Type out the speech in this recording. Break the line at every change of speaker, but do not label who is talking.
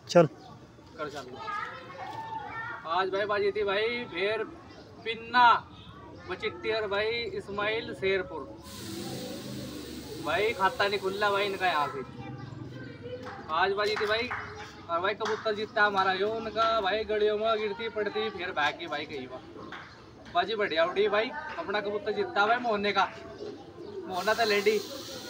चल
कर चल। आज भाई बाजी थी भाई फिर पिन्ना बचिट्टियर भाई इस्माइल शेरपुर भाई, खाता नहीं खुल्ला भाई इनका यहाँ से। आज बाजी थी भाई और भाई कबूतर जीतता हमारा यो उनका भाई, गड़ियों में गिरती पड़ती फिर भाग गई भाई कहीं बाजी बढ़िया उड़ी भाई, अपना कबूतर जीतता भाई मोहने का, मोहना था लेडी।